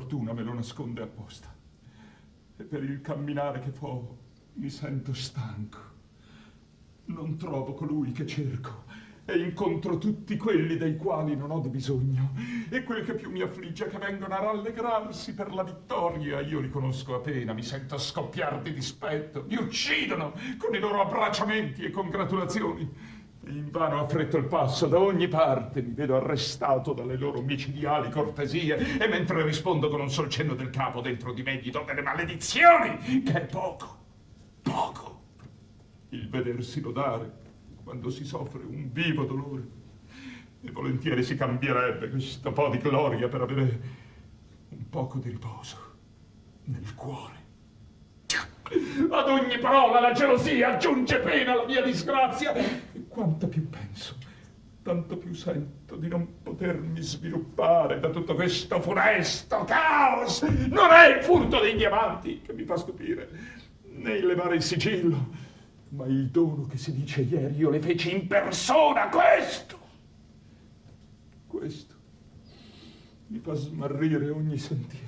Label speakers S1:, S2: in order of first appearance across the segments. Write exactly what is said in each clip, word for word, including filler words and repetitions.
S1: fortuna me lo nasconde apposta. E per il camminare che fo mi sento stanco. Non trovo colui che cerco e incontro tutti quelli dei quali non ho bisogno. E quel che più mi affligge è che vengono a rallegrarsi per la vittoria. Io li conosco appena, mi sento scoppiar di dispetto. Mi uccidono con i loro abbracciamenti e congratulazioni. E invano affretto il passo, da ogni parte mi vedo arrestato dalle loro micidiali cortesie, e mentre rispondo con un sol cenno del capo, dentro di me gli do delle maledizioni, che è poco, poco, il vedersi lodare quando si soffre un vivo dolore. E volentieri si cambierebbe questo po' di gloria per avere un poco di riposo nel cuore. Ad ogni parola la gelosia aggiunge pena alla mia disgrazia, e quanto più penso, tanto più sento di non potermi sviluppare da tutto questo funesto caos. Non è il furto dei diamanti che mi fa stupire, né il levare il sigillo, ma il dono che si dice ieri io le feci in persona. Questo, questo mi fa smarrire ogni sentiero.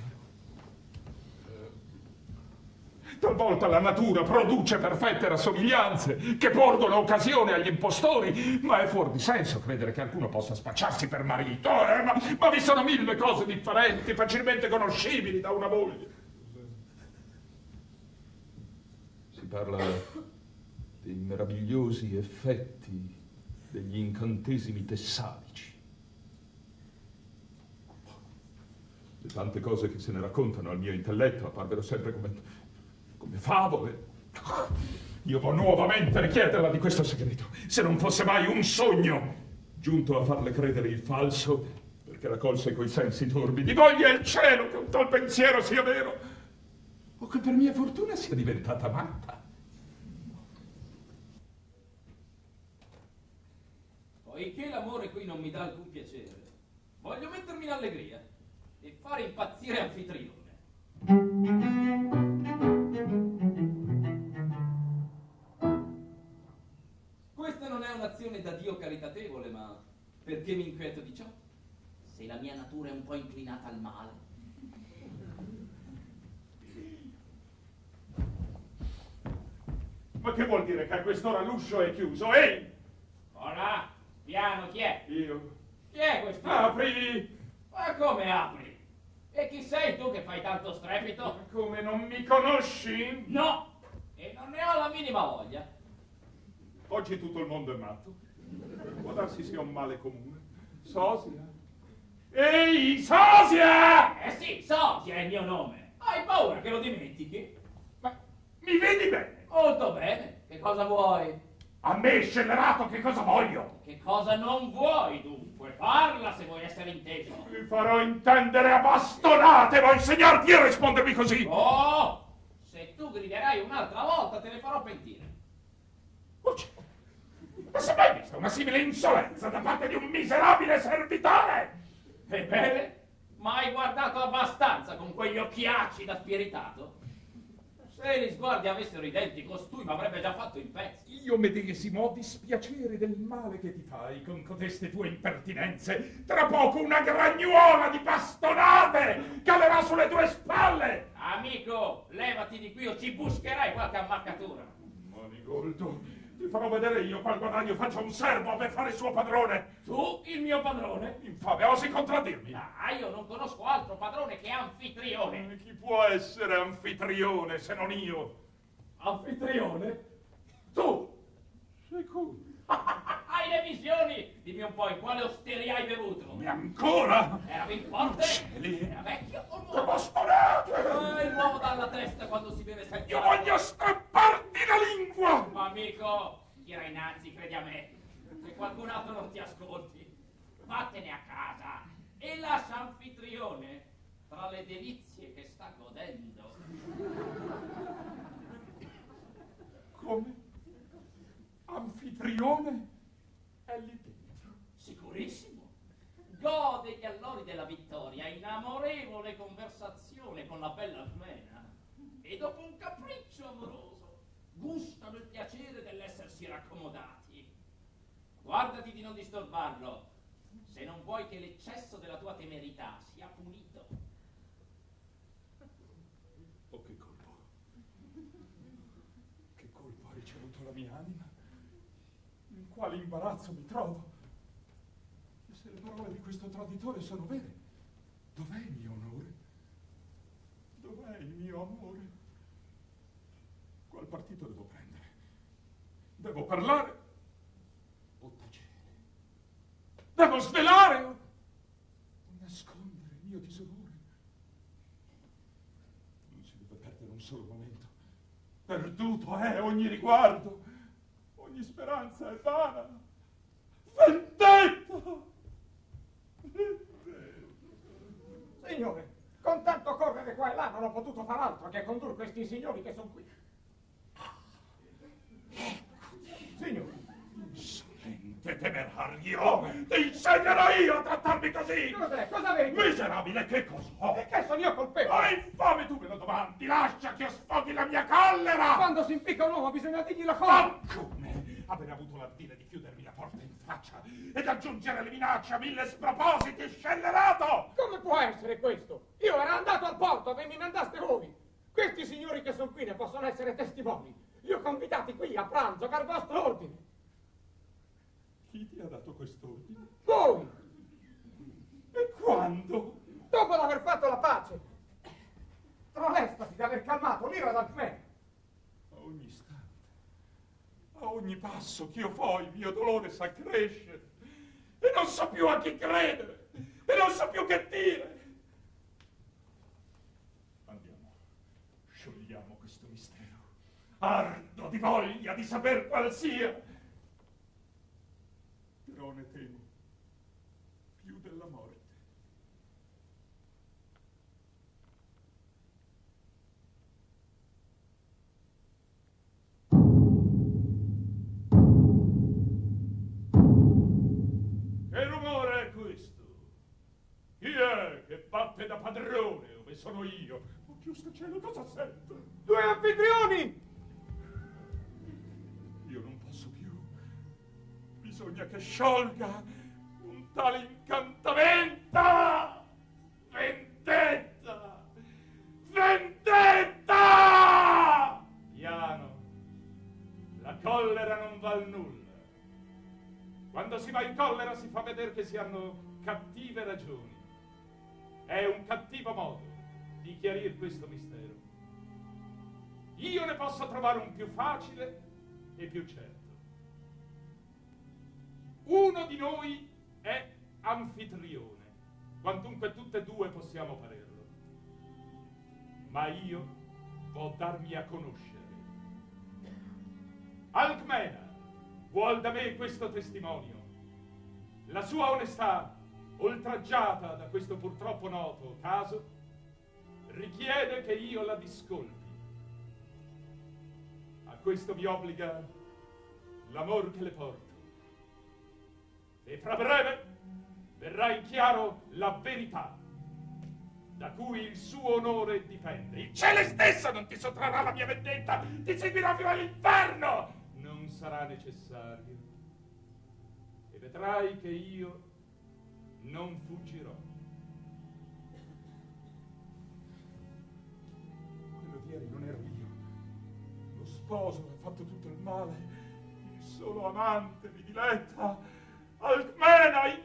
S1: Talvolta la natura produce perfette rassomiglianze che porgono occasione agli impostori, ma è fuor di senso credere che alcuno possa spacciarsi per marito. Eh? Ma, ma vi sono mille cose differenti, facilmente conoscibili da una moglie. Si parla dei meravigliosi effetti degli incantesimi tessalici. Le tante cose che se ne raccontano al mio intelletto apparvero sempre come... come favole. Io vo nuovamente richiederla di questo segreto, se non fosse mai un sogno giunto a farle credere il falso, perché la colse coi sensi torbidi. Voglia il cielo che un tal pensiero sia vero, o che per mia fortuna sia diventata matta.
S2: Poiché l'amore qui non mi dà alcun piacere, voglio mettermi in allegria e fare impazzire Anfitrione. Questa non è un'azione da Dio caritatevole, ma perché mi inquieto di ciò? Se la mia natura è un po' inclinata al male.
S1: Ma che vuol dire che a quest'ora l'uscio è chiuso? Ehi!
S2: Ora, piano, chi è?
S1: Io.
S2: Chi è questo?
S1: Apri!
S2: Ma come apri? E chi sei tu che fai tanto strepito?
S1: Come, non mi conosci?
S2: No! E non ne ho la minima voglia.
S1: Oggi tutto il mondo è matto. Può darsi sia un male comune. Sosia. Ehi, Sosia!
S2: Eh sì, Sosia è il mio nome. Hai paura che lo dimentichi?
S1: Ma mi vedi bene?
S2: Molto bene. Che cosa vuoi?
S1: A me, scellerato, che cosa voglio?
S2: Che cosa non vuoi, dunque? Parla se vuoi essere inteso.
S1: Mi farò intendere a bastonate, vuoi insegnarti a rispondermi così?
S2: Oh! Se tu griderai un'altra volta te ne farò pentire.
S1: Ma se mai visto una simile insolenza da parte di un miserabile servitore?
S2: Ebbene, ma hai guardato abbastanza con quegli occhiacci da spiritato? Se gli sguardi avessero i denti, costui mi avrebbe già fatto in pezzi.
S1: Io medesimo ho dispiacere del male che ti fai con codeste tue impertinenze. Tra poco una gragnuola di bastonate calerà sulle tue spalle.
S2: Amico, levati di qui o ci buscherai qualche ammaccatura.
S1: Manigoldo, ti farò vedere io qual guadagno faccia un servo per fare il suo padrone.
S2: Tu, il mio padrone?
S1: Infame, osi contraddirmi.
S2: Ah, io non conosco altro padrone che Anfitrione.
S1: Chi può essere Anfitrione se non io?
S2: Anfitrione?
S1: Tu! Sicuro?
S2: Hai le visioni? Dimmi un po' in quale osteria hai bevuto.
S1: E ancora?
S2: Era ben forte?
S1: Cieli!
S2: Era vecchio o nuovo?
S1: Che bastonate!
S2: Ah, il nuovo dalla testa quando si beve senza...
S1: Io voglio strapparti la lingua!
S2: Ma amico, tira innanzi, credi a me. Se qualcun altro non ti ascolti, vattene a casa e lascia Anfitrione tra le delizie che sta godendo.
S1: Come? Anfitrione? È lì dentro.
S2: Sicurissimo. Gode gli allori della vittoria in amorevole conversazione con la bella Smena. E dopo un capriccio amoroso, gustano il piacere dell'essersi raccomodati. Guardati di non disturbarlo, se non vuoi che l'eccesso della tua temerità sia punito.
S1: mia anima, in quale imbarazzo mi trovo. E se le parole di questo traditore sono vere, dov'è il mio onore? Dov'è il mio amore? Qual partito devo prendere? Devo parlare o tacere? Devo svelare o nascondere il mio disonore? Non si deve perdere un solo momento. Perduto è ogni riguardo, ogni speranza è vana. Vendetta!
S3: Signore, con tanto correre qua e là non ho potuto far altro che condurre questi signori che sono qui. Signore.
S1: Insolente, temerario! Ti insegnerò io a trattarmi così!
S3: Cos'è? Cosa vedi?
S1: Miserabile, che cosa ho?
S3: E che sono io colpevole?
S1: Ma infame, tu me lo domandi! Lascia che io sfoghi la mia collera!
S3: Quando si impicca un uomo bisogna dirgli la cosa!
S1: Ma come? Aver avuto l'ardire di chiudermi la porta in faccia ed aggiungere alle minacce a mille spropositi, scellerato!
S3: Come può essere questo? Io ero andato al porto e mi mandaste voi. Questi signori che sono qui ne possono essere testimoni. Li ho convitati qui a pranzo per vostro ordine.
S1: Chi ti ha dato quest'ordine?
S3: Voi!
S1: E quando?
S3: Dopo l'aver fatto la pace. Tra l'estasi di aver calmato l'ira d'Alcmene.
S1: A ogni istante, a ogni passo che io fo, il mio dolore s'accresce e non so più a chi credere e non so più che dire. Andiamo, sciogliamo questo mistero. Ardo di voglia di saper qual sia. Però ne temo più della morte. Che rumore è questo? Chi è che batte da padrone ove sono io? Oh, giusto cielo, cosa sento?
S3: Due anfitrioni!
S1: Io non posso più. Bisogna che sciolga un tale incantamento! Vendetta! Vendetta! Piano. La collera non val nulla. Quando si va in collera si fa vedere che si hanno cattive ragioni. È un cattivo modo di chiarire questo mistero. Io ne posso trovare un più facile e più certo. Uno di noi è anfitrione, quantunque tutte e due possiamo parerlo. Ma io vo' darmi a conoscere. Alcmena vuol da me questo testimonio. La sua onestà, oltraggiata da questo purtroppo noto caso, richiede che io la discolpi. A questo mi obbliga l'amor che le porto. E fra breve verrà in chiaro la verità, da cui il suo onore dipende. Il cielo stesso non ti sottrarrà la mia vendetta, ti seguirà fino all'inferno! Non sarà necessario. E vedrai che io non fuggirò. Quello di ieri non ero io. Lo sposo ha fatto tutto il male. Il solo amante mi diletta. Alcmena,